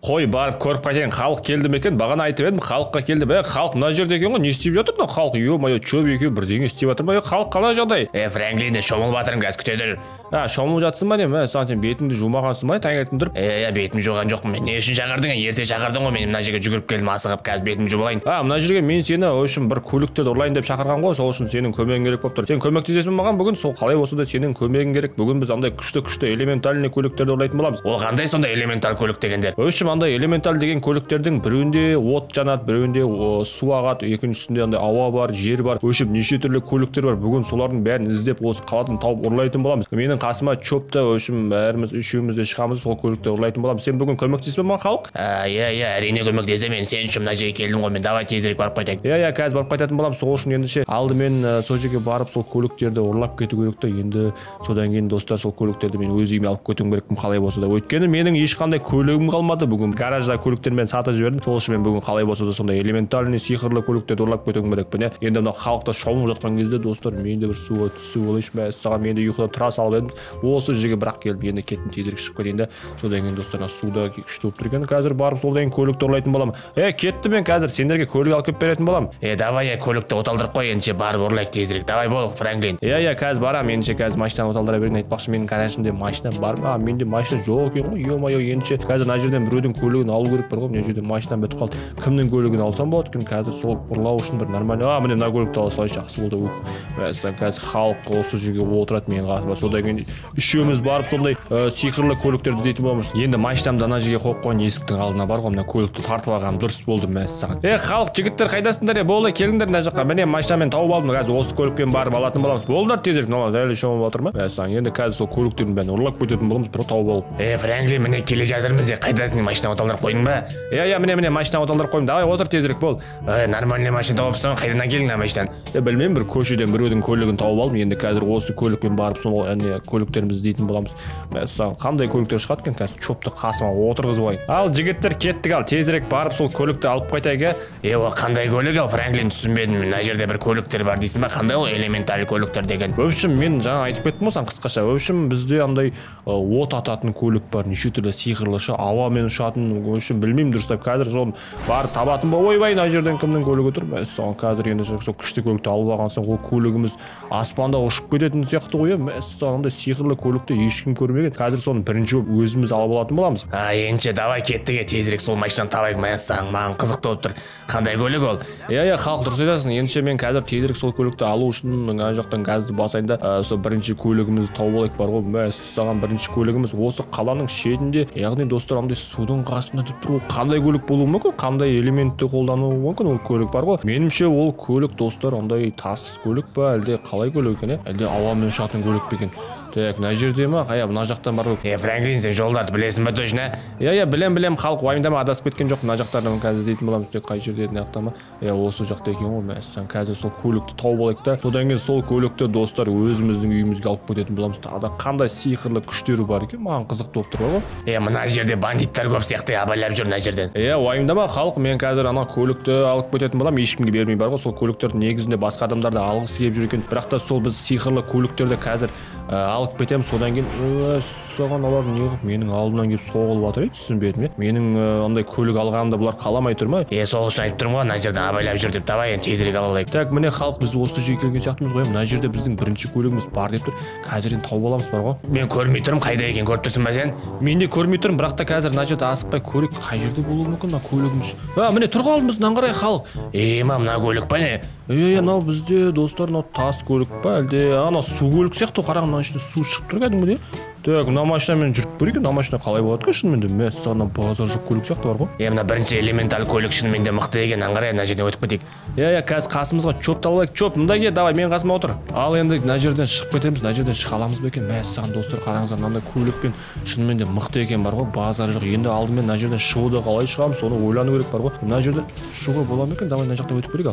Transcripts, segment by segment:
Қой барып көріп қайтайын, халық келді ме екен? Бағана айтып едім, халыққа келді. Халық мына жерде екен ғой, не істеп жатыр мына халық? Ё-моё, чөп екеуі бірдеңе істеп жатыр ма? Халық қалай жағдай? Фрэнклин, шомылып жатырмын, қазір күтеді. Шомылып жатсың ба не? Сен бетіңді жумағансың ба? Таңертең тұрып? Бетімді жуған жоқпын мен. Не үшін шақырдың? Ерте шақырдың ғой, мен мына жерге жүгіріп келдім, асығып, қазір бетімді жуып алайын. Мына жерге мен сені үшін бір көліктерді ұрлайын деп шақырған ғой, сол үшін сенің көмегің керек болып тұр. Сен көмектесесің маған бүгін? Сол қалай болса да сенің көмегің керек. Бүгін біз андай күшті элементальный көліктерді ұрлайтын боламыз. Ол қандай сонда элементаль көлік дегендер? Өшім андай элементаль деген көліктердің біреуінде от жанады, біреуінде су ағады, екіншісінде андай ауа бар, жер бар. Өшім неше түрлі көліктер бар. Бүгін солардың бәрін іздеп осы қаладан тауып ұрлайтын боламыз. Менің қасыма чопта өшім бәріміз үшеуміз де шығамыз, сол көлікті ұрлайтын боламыз. Сен бүгін көмектеспе маған халық? Әрине көмектесемін. Мен сен үшін мына жерге келдім ғой. Мен давай тезірек барып қайтайық. Қазір барып қайтатын боламыз. Сол үшін ендеше алдымен сол жерге барып сол көліктерді ұрлап кету керек та. Енді содан кейін достар сол көліктерді мен өз үйіме алып кетуім керекпін қалай болса да. Өйткені менің ешқандай көлігім қалмады. Бүгін гаражда көліктермен сатып жібердім. Сол үшін мен бүгін қалай болса да сондай элементальный сиқырлы көліктерді ұрлап кетуім керекпін. Енді мына халықта шомылып жатқан кезде достар, мен де бір суға түсіп алайыншы. Мәссаған, мен де ұйқыда тұра салып едім. Осы жерге бірақ келіп енді кеттім, тезірек шығып кетейін да. Содан кейін достар, суда күшті болып тұр екен. Қазір барып содан кейін көлікті ұрлайтын боламын. Кеттім мен қазір, сендерге көлік алып келіп беретін боламын. Давай көлікті оталдырып қой, ендеше барып ұрлайық тезірек. Давай бол, Фрэнклин. Қазір барам, ендеше қазір машинаны оталдыра берейін. Айтпақшы, менің гаражымда машина бар ма? Менде машина жоқ екен ғой. Ё-моё, ендеше қазір мына жерден біреудің көлігін алу керек бар ғой. Мына жерде машинам бітіп қалды. Кімнің көлігін алсам болады екен? Қазір сол ұрлау үшін бір нормальный. Міне мына көлікті ала салайыншы, жақсы болды. Қазір халық осы жерге отырады менің қасыма. Содан кейін үшеуміз барып сондай сиқырлы көліктерді іздейтін боламыз. Енді машинамды ана жерге қойып қойған, есіктің алдына бар ғой, мына көлікті тартып алғаным дұрыс болды. Мәссаған. Халық, жігіттер қайдасыңдар? Болды, келіңдер мына жаққа. Міне машинамен тауып алдым. Қазір осы көлікпен барып алатын боламыз. Болыңдар тезірек. Жайлы шомылып жатыр ма? Мәссаған. Енді қазір сол көліктердің бәрін ұрлап кететін боламыз, бір тауып алып. Фрэнклин, міне келе жатырмыз. Қайдасың? Машина оталдырып қойдың ба? Міне машина оталдырып қойдым. Давай отыр тезірек бол. Нормальный машина тауыпсың. Қайдан келдің машинаны? Білмеймін, бір көшеден біреудің көлігін тауып алдым. Енді қазір осы көлікпен барып сол көліктерімізді іздейтін боламыз. Мәссаған, қандай көліктер шығады екен? Қазір чопты қасыма отырғызып алайын. Ал жігіттер, кеттік, ал тезірек барып сол көлікті алып қайтайық. Қандай көлік ал? Фрэнклин, түсінбедім. Мына жерде бір көліктер бар дейсің ба? Қандай ол элементаль көліктер деген? В общем, мен жаңа айтып кеттім ғой саған қысқаша. В общем, бізде андай от ататын көлік бар, неше түрлі сиқырлышы, ауамен ұшатын. В общем, білмеймін дұрыстап. Қазір соны барып табатын ба? Ойбай, мына жерден кімнің көлігі тұр? Мәссаған, қазір енді сол күшті көлікті алып алған соң ол көлігіміз аспанда ұшып кететін сияқты ғой. Мәссаған, андай сиқырлы көлікті ешкім көрмеген. Қазір соны бірінші өзіміз алып алатын боламыз. Ендеше давай кеттік, тезірек сол машинаны табайық. Мәссаған, маған қызық болып тұр. Қандай көлік ол? Халық, дұрыс айтасың. Ендеше мен қазір тезірек сол көлікті алу үшін мына жақтан газды басайын да, сол бірінші көлігімізді тауып алайық бар ғой. Мәссаған, бірінші көлігіміз осы қаланың шетінде, яғни достар, андай судың қасында тұр. Қандай көлік болуы мүмкін? Қандай элементті қолдануы мүмкін ол көлік бар ғой? Меніңше ол көлік достар, андай тас көлік па, әлде қалай көлік екен? Әлде ауамен ұшатын көлік пе екен? Мына жерде ма? Мына жақтан бар ғой. Фрэнклин, сен жолдарды білесің ба точно? Білем, халық уайымдама, адасып кеткен жоқ. Мына жақтардан қазір іздейтін боламыз. Қай жерде ма? Осы жақта екен ғой. Мәссаған, қазір сол көлікті тауып алайық та. Содан кейін сол көлікті достар өзіміздің үйімізге алып кететін боламыз. Тағы қандай сиқырлы күштері бар екен? Маған қызық болып тұр ғой. Мына жерде бандиттер көп сияқты абайлап жүр мына жерден. Уайымдама халық, мен қазір ана көлікті алып кететін боламын. Ешкімге бермей бар ғой. Сол көліктерді негізінде басқа адамдарды алғысы келіп жүр екен. Бірақ та сол біз сиқырлы көліктерді қазір алып кетемін. Содан кейін соған олар не қылып менің алдымнан келіп соғылып жатыр, түсінбедім. Менің андай көлік алғанымда бұлар қаламай тұр ма? Сол үшін айтып тұрмын ғой, мына жерден абайлап жүр деп. Давай енді тезірек ала алайық. Так, міне халық, біз осы жерге келген сияқтымыз ғой. Мына жерде біздің бірінші көлігіміз бар деп тұр. Қазір енді тауып аламыз бар ғой. Мен көрмей тұрмын, қайда екенін көріп тұрсың ба сен? Мен де көрмей тұрмын, бірақ та қазір мына жерде асықпай көрейік, қай жерде болуы мүмкін мына көлігіміз. Міне тұр қалдымыз, мынаны қарай халық. Мына көлік па не? Мынау бізде достар, мынау тас көлік па, әлде ана су көлік сияқты, қарағым мына ішінде су шығып тұр кәдімгідей. Так, мына машинамен жүріп көрейік. Мына машина қалай болады екен шынымен де? Мәссаған, базар жоқ көлік сияқты бар ғой. Мына бірінші элементаль көлік шынымен де мықты екен. Аңғарай, мына жерден өтіп кетейік. Қазір қасымызға чопты алайық. Чоп, мында кел, давай, мен қасыма отыр. Ал енді мына жерден шығып кетеміз. Мына жерден шыға аламыз ба екен? Мәссаған достар, қараңыздар, мынандай көлікпен шынымен де мықты екен бар ғой. Базар жоқ. Енді алдымен мына жерден шығуды қалай шығамыз, соны ойлану керек бар ғой. Мына жерден шығуға бола ма екен? Давай мына жақтан өтіп көрейік ал.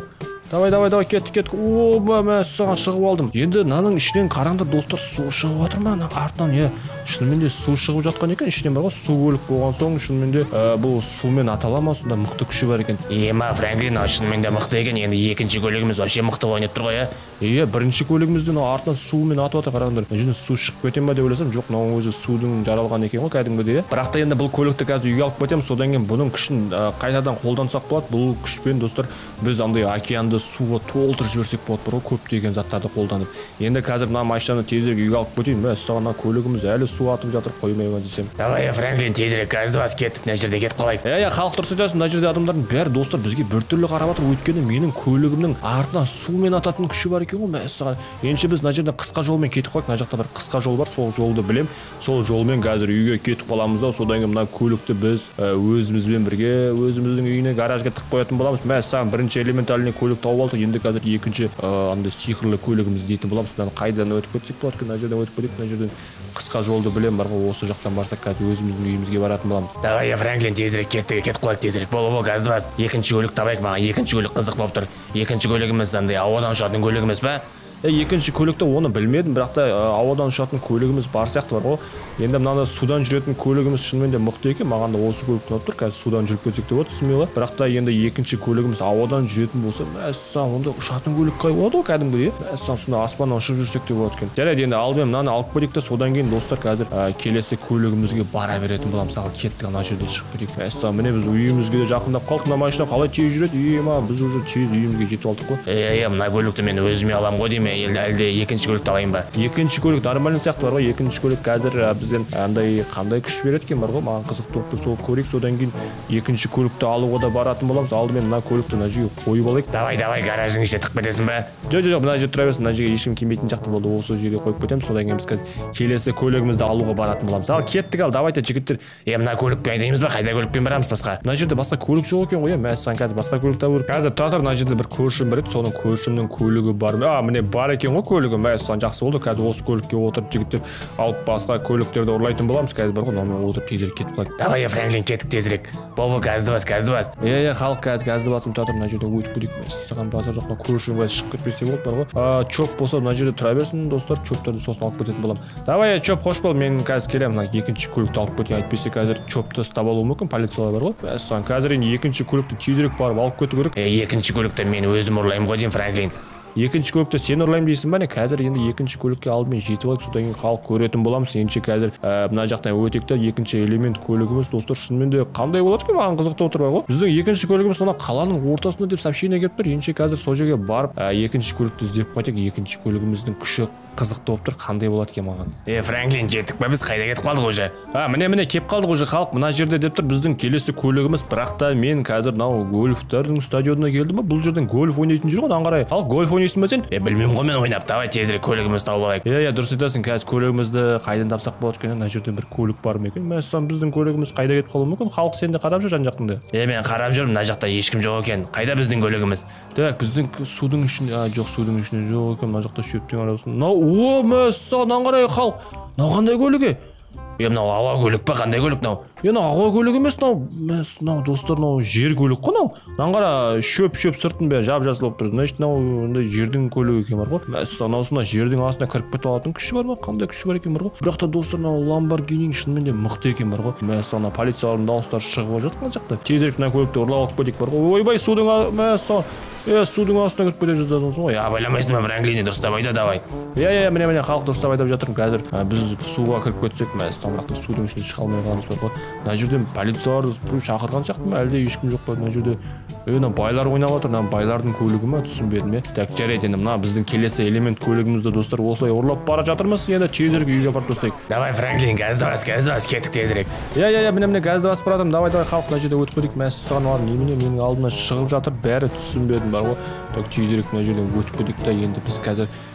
давай кеттік. О, мәссаған шығып алдым. Енді мынаның ішінен қараңдар достар, су шығып жатыр ма? Артынан шынымен де су шығып жатқан екен. Ішінен бар ғой, су көлік болған соң шынымен де бұл сумен атала ма, сонда мықты күші бар екен. Ема Франклин шынымен де мықты екен. Енді екінші көлігіміз вообще мықты ойнап тұр ғой, бірінші көлігімізден артынан сумен атып жатыр, қараңдар. Және су шығып кете ма деп ойласам, жоқ, мынаның өзі судың жаралған екен ғой кәдімгідей. Бірақ та енді бұл көлікті қазір үйге алып кетеміз, содан кейін бұның күшін қайтадан қолдансақ болады. Бұл күшпен достар біз андай океанды суға толтырып жіберсек болады, бар ғой, көптеген заттарды қолданып. Енді қазір мына машинаны тезірек үйге алып кетейін. Мәссаған, көлігіміз әлі су атып жатыр, қоймай ма десем. Давай Франклин, тезірек газды бас, кеттік, мына жерде кетіп қалайық. Халық дұрыс айтасың, мына жерде адамдардың бәрі достар бізге біртүрлі қарап жатыр, өйткені менің көлігімнің артынан сумен ататын күші бар екен ғой. Мәссаған, ендеше біз мына жерден қысқа жолмен кетіп қойдық. Мына жақта бір қысқа жол бар, сол жолды білем. Сол жолмен қазір үйге кетіп қаламыз да, содан кейін мына көлікті біз өзімізбен бірге өзіміздің үйіне гаражға тығып қоятын боламыз. Мәссаған, бірінші элементальный көлік тауып алдық. Енді қазір екінші андай сиқырлы көлігіміз іздейтін боламыз. Қайдан өтіп кетсек болады екен, мына жерден өтіп кетейік. Мына жерден қысқа жолды білем, бар ғой, осы жақтан барсақ қазір өзіміздің үйімізге баратын боламыз. Давай Франклин, тезірек кетіп қалайық, тезірек. Бол газды бас. Екінші көлік табайық, маған екінші көлік қызық болып тұр. Екінші көлігіміз андай ауадан ұшатын көлігіміз ба? Екінші көлікті оны білмедім, бірақ та ауадан ұшатын көлігіміз бар сияқты бар ғой. Енді мынаны судан жүретін көлігіміз шынымен де мықты екен. Маған да осы көлік ұнап тұр. Қазір судан жүріп кетсек те болады, түсінбей. Бірақ та енді екінші көлігіміз ауадан жүретін болса, мәссаған, онда ұшатын көлік қай болады ғой кәдімгідей. Мәссаған, сонда аспаннан ұшып жүрсек те болады екен. Жарайды, енді алдымен мынаны алып кетейік те, содан кейін достар қазір келесі көлігімізге бара беретін боламыз. Ал кеттік, ана жерден шығып кетейік. Мәссаған, міне біз үйімізге де жақындап қалдық. Мына машина қалай тез жүреді? Біз уже тез үйімізге жетіп алдық қой. Мына көлікті мен өзіме аламын ғой деймін, әлде екінші көлікті алайын ба? Екінші көлік нормальный сияқты бар ғой. Екінші көлік қазір бізден қандай күш береді екен бар ғой, маған қызық болып тұр. Сол көрейік, содан кейін екінші көлікті алуға да баратын боламыз. Алдымен мына көлікті мына жерге қойып алайық. Давай гараждың ішіне тығып кетесің ба? Жоқ, мына жерде тұра берсін, мына жерге ешкім келмейтін жақта болды. Осы жерге қойып кетеміз, содан кейін біз қазір келесі көлігімізді алуға баратын боламыз. Ал кеттік, ал давайте жігіттер. Мына көлікпен айдаймыз ба? Қайда көлікпен барамыз басқа? Мына жерде басқа көлік жоқ екен ғой. Мәссаған, қазір басқа көлік табу керек. Қазір тұра тұр, мына жерде бір көршім бар еді, соның көршімнің көлігі бар. Міне бар екен ғой көлігі. Мәссаған, жақсы болды. Қазір осы көлікке отырып жігіттер алып басқа көліктерді ұрлайтын боламыз. Қазір бар ғой, мына отырып тезірек кетіп қалайық. Давай Франклин, кеттік тезірек. Бол газды бас. Халық қазір газды басым тұра тұр, мына жерде өтіп кетейік. Мәссаған, базар жоқта көршім қазір шығып кетпесе болды, бар ғой. Чоп болса мына жерде тұра берсін достар, чоптарды сосын алып кететін боламын. Давай чоп, қош бол, мен қазір келемін, мына екінші көлікті алып кетейін. Әйтпесе қазір чопты ұстап алуы мүмкін, полициялар бар ғой. Мәссаған, қазір енді екінші көлікті тезірек барып алып кету керек. Екінші көлікті мен өзім ұрлаймын ғой деймін, Франклин. Екінші көлікті сен ұрлаймын дейсің ба? Қазір енді екінші көлікке алдымен жетіп алайық, содан кейін халық көретін боламыз. Ендеше қазір мына жақтан өтейік те, екінші элемент көлігіміз достар шынымен де қандай болады екен, маған қызықты отыр ғой. Біздің екінші көлігіміз ана қаланың ортасында деп сообщение келіп тұр. Ендеше қазір сол жерге барып екінші көлікті іздеп қайтайық. Екінші көлігіміздің күші қызықты болып тұр, қандай болады екен маған. Франклин, жеттік па? Біз қайда кетіп қалдық уже? Міне кеп қалдық уже, халық мына жерде деп тұр біздің келесі көлігіміз. Бірақ та мен қазір мынау гольфтардың стадионына келдім ба? Бұл жерден гольф ойнайтын жер ғой, ан қарай. Халық гольф ойнайсың ба сен? Білмеймін ғой мен ойнап. Давай тезірек көлігімізді тауып алайық. Дұрыс айтасың. Қазір көлігімізді қайдан тапсақ болады екен? Мына жерде бір көлік бар ма екен? Мәссаған, біздің көлігіміз қайда кетіп қалуы мүмкін? Халық сен де қарап жүр жан жақтыңда. Мен қарап жүрмін, мына жақта ешкім жоқ екен. Қайда біздің көлігіміз? Так, біздің судың ішінде, жоқ, судың ішінде жоқ екен. Мына жақта шөптің арасында. Мәссаған, қарай халық. Мынау қандай көлігі? Мынау ауа көлік па? Қандай көлік мынау? Мынау ауа көлік емес, мынау достар, мынау жер көлік қой мынау. Мынаған қара, шөп сыртын бәрі жап-жасыл болып тұр. Значит, мынау жердің көлігі екен бар ғой. Мәссаған, мынау жердің астына кіріп кете алатын күші бар ма? Қандай күші бар екен бар ғой. Бірақ та достар, мынау Lamborghini шынымен де мықты екен бар ғой. Мәссаған, полициялардың дауыстары шығып жатқан жақта. Тезірек мына көлікті ұрлап алып кетейік бар ғой. Ойбай, судың судың астына кіріп кете жаздадыңыз ғой. Байламайсың ба, Франклин, дұрыстап айда, давай. Міне халық дұрыстап айдап жатырмын. Қазір біз суға кіріп кетсек, мәссаған, бірақ та судың ішіне шыға алмай қаламыз бар ғой. Мына жерден полициялар шақырған сияқты ма, әлде ешкім жоқ па? Мына жерде байлар ойнап жатыр, байлардың көлігі ма, түсінбедім. Так, жарайды, енді мына біздің келесі элемент көлігімізді достар осылай ұрлап бара жатырмыз. Енді тезірек үйге барып тастайық. Давай Франклин, газды бас, кеттік тезірек. Міне газды басып баратырмын. Давай халық, мына жерде өтіп кетейік. Мәссаған, олар немене менің алдыма шығып жатыр, бәрі түсінбедім бар ғой. Так, тезірек мына жерден өтіп кетейік та, енді біз қазір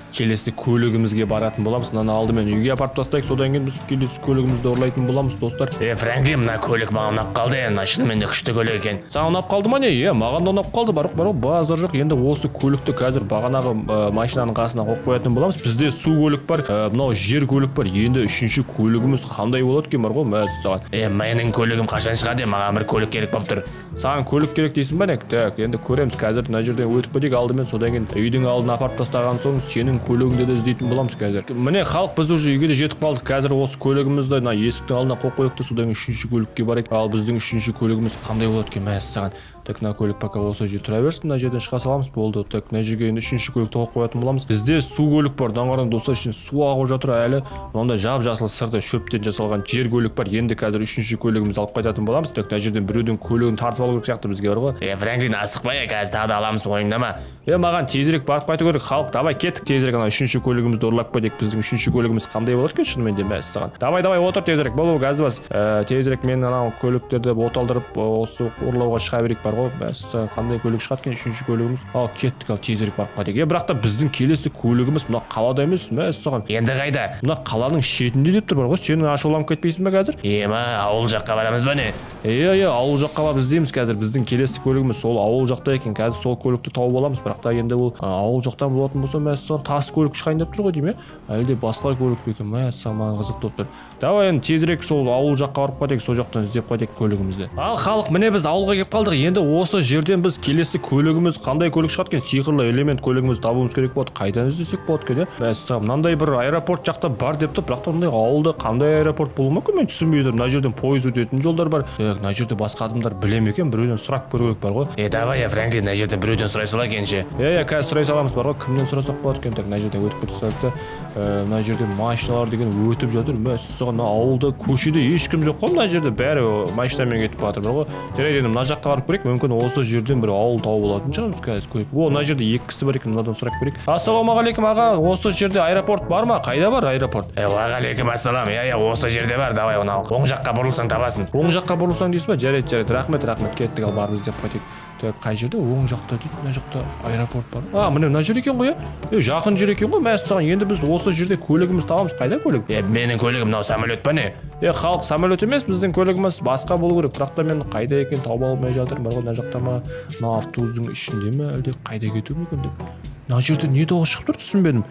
келесі көлігімізге баратын боламыз. Мынаны алдымен үйге апарып тастайық, содан кейін біз келесі көлігімізді ұрлайтын боламыз, достар. Фрэнклин, мына көлік маған ұнап қалды. Мына шынымен де күшті көлік екен. Саған ұнап қалды ма не? Маған да ұнап қалды. Барық базар жоқ. Енді осы көлікті қазір бағанағы машинаның қасына қойып қоятын боламыз. Бізде су көлік бар, мынау жер көлік бар. Енді үшінші көлігіміз қандай болады екен бар ғой? Мәссаған. Менің көлігім қашан шығады? Маған бір көлік керек болып тұр. Саған көлік керек дейсің ба не? Так, енді көреміз. Қазір мына жерден өтіп кетейік алдымен, содан кейін үйдің алдына апарып тастаған соң сенің көлігіңді де іздейтін боламыз қазір. Міне халық, біз уже үйге де жетіп қалдық. Қазір осы көлігімізді мына есіктің алдына қойып қойдық та содан кейін үшінші көлікке барайық. Ал біздің үшінші көлігіміз қандай болады екен? Мәссаған. Так, мына көлік пока осы жерде тұра берсін, мына жерден шыға саламыз, болды. Так, мына жерге енді үшінші көлікті қойып қоятын боламыз. Бізде су көлік бар, даңғардан достар, ішінде су ағып жатыр әлі. Мынандай жап-жасыл сырды шөптен жасалған жер көлік бар. Енді қазір үшінші көлігімізді алып қайтатын боламыз. Так, мына жерден біреудің көлігін тартып алу керек сияқты бізге, бар ғой. Фрэнклин, асықпай, қазір тағы да аламыз, ойымдама. Маған тезірек барып қайту керек. Халық, давай кеттік тезірек, ана үшінші көлігімізді ұрлап кетейік. Біздің үшінші көлігіміз қандай болады екен шынымен де? Мәссаған. Давай отыр тезірек, бол газ бас. Тезірек мен анау көліктерді оталдырып осы ұрлауға шыға берейік, бар ғой. Мәссаған, қандай көлік шығады екен үшінші көлігіміз? Ал кеттік, ал тезірек барып қайтайық. Бірақ та біздің келесі көлігіміз мына қалада емес, мәссаған. Енді қайда? Мына қаланың шетінде деп тұр, бар ғой. Сен ашуланып кетпейсің бе қазір? Ауыл жаққа барамыз ба не? Ауыл жаққа барып іздейміз қазір. Біздің келесі көлігіміз сол ауыл жақта екен. Қазір сол көлікті тауып аламыз. Бірақ та енді ол ауыл жақтан болатын болса, мәссаған, тас көлік шығайын деп тұр ғой деймін, әлде басқа көлік пе екен? Мәссаған, маған қызық болып тұр. Давай енді тезірек сол ауыл жаққа барып қайтайық, сол жақтан іздеп қайтайық көлігімізді. Ал халық, міне біз ауылға келіп қалдық. Енді осы жерден біз келесі көлігіміз қандай көлік шығады екен? Сиқырлы элемент көлігімізді табуымыз керек болады. Қайдан іздесек болады екен? Мәссаған, мынандай бір аэропорт жақта бар деп тұр. Бірақ та мындай ауылда қандай аэропорт болуы мүмкін? Мен түсінбей тұрмын. Мына жерден пойыз өтетін жолдар бар. Мына жерде басқа адамдар біле ме екен? Біреуден сұрап көру керек, бар ғой. Давай, Фрэнклин, мына жерден біреуден сұрай салайық ендеше. Қазір сұрай саламыз, бар ғой. Кімнен сұрасақ болады екен? Так, мына жерден өтіп кетсек те, мына жерде машиналар деген өтіп жатыр. Мәссаған, ауылда көшеде ешкім жоқ қой, мына жерде бәрі машинамен кетіп жатыр, бар ғой. Жарайды, енді мына жаққа барып көрейік. Мүмкін осы жерден бір ауыл тауып алатын шығармыз қазір көрейік. Мына жерде екі кісі бар екен, мынадан сұрап көрейік. Ассалаумағалейкум аға, осы жерде аэропорт бар ма? Қайда бар аэропорт? Уағалейкум ассалам. Осы жерде бар. Давай, оны оң жаққа бұрылсаң табасың. Оң жаққа бұрылсаң дейсіз ба? Жарайды. Рахмет. Кеттік, ал барып іздеп қайтайық. Қай жерде? Оң жақта дейді, мына жақта аэропорт бар. Міне мына жер екен ғой. Жақын жер екен ғой. Мәссаған, енді біз осы жерде көлігіміз табамыз. Қайда көлік? Менің көлігім мынау самолет па не? Халық, самолет емес, біздің көлігіміз басқа болу керек. Бірақ та мен қайда екен тауып алмай жатырмын. Бар ғой, мына жақта ма? Мына автобустың ішінде ме? Әлде қайда кету мүмкін деп. Мына жерде не дауыс шығып тұр, түсінбедім.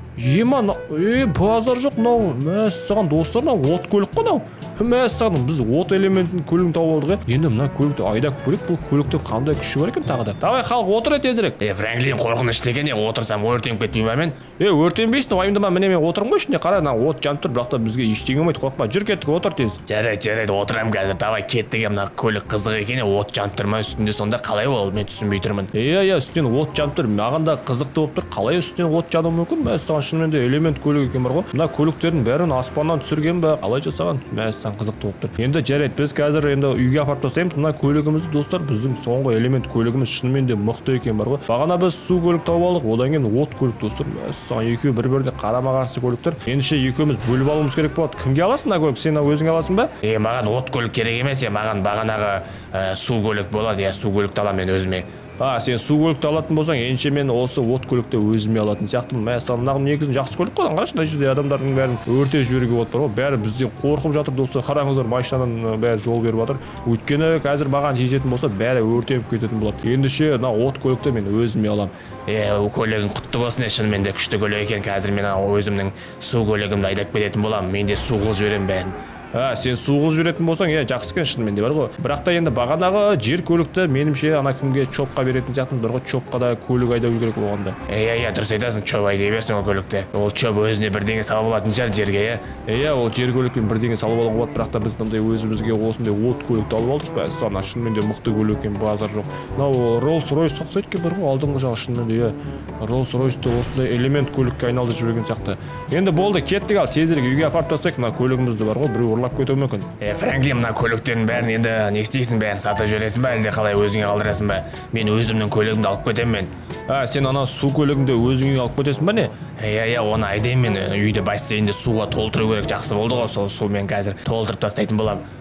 Базар жоқ мынау. Мәссаған, достар, мынау от көлік қой мынау. Мәссаған, біз от элементінің көлігін тауып алдық. Енді мына көлікті айдап көрейік, бұл көліктің қандай күші бар екен тағы да. Давай халық, отыр тезірек. Фрэнклин, қорқынышты екен, отырсам өртеніп кетпей ме мен? Өртенбейсің, уайымдама, міне мен отырмын ғой ішінде. Қара, от жанып тұр, бірақ та бізге ештеңе болмайды, қорықпа. Жүр, кеттік, отыр тез. Жарайды, отырамын қазір. Давай кеттік. Мына көлік қызық екен, от жанып тұр ма үстінде, сонда қалай ол? Мен түсінбей тұрмын. Үстінен от жанып тұр. Маған да қызықты болып тұр. Қалай үстінен от жануы мүмкін? Мәссаған, шынымен де элемент көлік екен, бар ғой. Мына көліктердің бәрін аспаннан түсірген бе? Қалай жасаған? Мәссаған, қызықты болып тұр. Енді жарайды, біз қазір енді үйге апарып тастаймыз. Мына көлігімізді, достар, біздің соңғы элемент көлігіміз шынымен де мықты екен, бар ғой. Бағана біз су көлік тауып алдық, одан кейін от көлік, достар. Мәссаған, екеуі бір-біріне қарама-қарсы көліктер. Ендеше екеуміз бөліп алуымыз керек болады. Кімге аласың мына көлік? Сен өзің аласың ба? Маған от көлік керек емес, маған бағанағы су көлік болады. Су көлікті аламын мен өзіме. Сен су көлікті алатын болсаң, ендеше мен осы от көлікті өзіме алатын сияқтымын. Мәссаған, мынау негізін жақсы көлік қой. Қарашы, мына жерде адамдардың бәрін өртеп жіберуге болады, бар ғой. Бәрі бізден қорқып жатыр, достар. Қараңыздар, машинадан бәрі жол беріп жатыр. Өйткені қазір маған тиісетін болса, бәрі өртеніп кететін болады. Ендеше мына от көлікті мен өзіме аламын. Көлігің құтты болсын, шынымен де күшті көлік екен. Қазір мен өзімнің су көлігімді айдап кететін боламын. Мен де су қылып жіберемін бәрін. Сен су қылып жіберетін болсаң, жақсы екен шынымен де, бар ғой. Бірақ та енді бағанағы жер көлікті менімше ана кімге чопқа беретін сияқтымыз, бар ғой. Чопқа да көлік айдау керек болғанда. Дұрыс айтасың, чоп айдай берсің ол көлікті. Ол чоп өзіне бірдеңе салып алатын шығар жерге. Ол жер көлікпен бірдеңе салып алуға болады. Бірақ та біз мындай өзімізге осындай от көлікті алып алдық. Мәссаған, шынымен де мықты көлік екен, базар жоқ. Мынау Rolls-Royce ұқсайды екен, бар ғой, алдыңғы жағы шынымен де. Rolls-Royce-ты осындай элемент көлікке айналдырып жіберген сияқты. Енді болды, кеттік, ал тезірек үйге апарып тастайық. Мына көлігімізді, бар ғой, біреу ұрлап кетуі мүмкін. Фрэнклин, мына көліктердің бәрін енді не істейсің, бәрін сатып жібересің ба, әлде қалай өзіңе қалдырасың ба? Мен өзімнің көлігімді алып кетемін мен. Сен ана су көлігіңді өзіңе алып кетесің ба не? Оны айдаймын мен. Үйде бассейнде суға толтыру керек. Жақсы болды ғой, сол сумен қазір толтырып тастайтын боламын.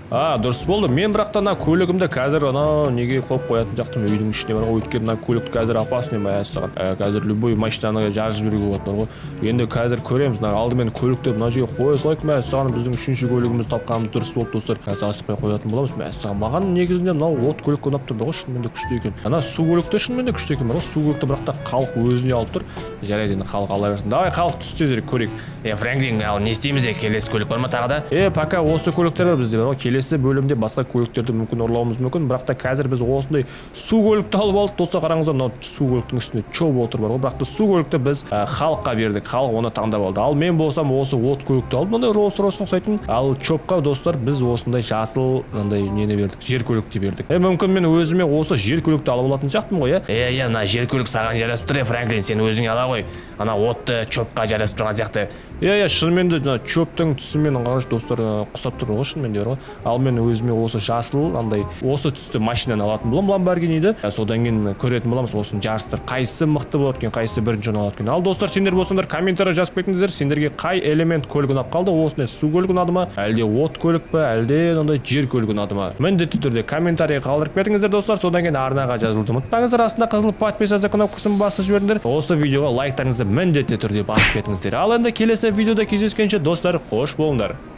Дұрыс болды. Мен бірақта ана көлігімді қазір ана неге қойып қоятын жақтым үйдің ішіне бар ғой. Өйткені ана көлікті қазір опасный мәссаған. Қазір любой машинаны жарып жіберуге болады бар ғой. Енді қазір көреміз. Алдымен көлікті мына жерге қоя салайық мәссаған. Біздің үшінші көлігімізді тапқанымыз дұрыс болды достар. Қазір асықпай қоятын боламыз мәссаған. Маған негізінде мынау от көлік ұнап тұр ғой, шынымен де күшті екен. Ана су көлікті шынымен де күшті екен бар ғой. Су көлікті бірақта халық өзіне алып тұр. Жарайды, енді халық ала берсін. Давай халық түс тезірек көрейік. Фрэнклин, ал не істейміз? Келесі көлік бар ма тағы да? Пока осы көліктер бар бізде бар ғой. Келесі бөлімде басқа көліктерді мүмкін ұрлауымыз мүмкін. Бірақта қазір біз осындай су көлікті алып алдық. Достар, қараңыздар, мына су көліктің үстінде чоп отыр бар ғой. Бірақта су көлікті біз халыққа бердік. Халық оны таңдап алды. Ал мен болсам осы от көлікті алып, мындай Rolls-Royce ұқсайтын. Ал чопқа достар біз осындай жасыл мындай нені бердік, жер көлікті бердік. Мүмкін мен өзіме осы жер көлікті алып алатын сияқтымын ғой, иә? Мына жер көлік саған жарасып тұр, Фрэнклин, сен өзіңе ала ғой. Ана отты чопқа жарасып тұрған сияқты. Шынымен де чоптың түсімен қараш достар құсап тұр ғой, шынымен де бар ғой. Ал мен өзіме осы жасыл андай осы түсті машинаны алатын боламын, Lamborghini-ді. Содан кейін көретін боламыз осының жарыстар қайсысы мықты болады екен, қайсысы бірінші орын алады екен. Ал достар, сендер болсаңдар комментария жазып кетіңіздер, сендерге қай элемент көлік ұнап қалды? Осындай су көлік ұнады ма, әлде от көлік па, әлде мындай жер көлік ұнады ма? Міндетті түрде комментария қалдырып кетіңіздер достар. Содан кейін арнаға жазылуды ұмытпаңыздар. Астында қызыл подписаться кнопкасын басып жіберіңдер. Осы видеоға лайктарыңызды міндетті түрде басып кетіңіздер. Ал енді келесі видеода кездескенше достар, қош болыңдар.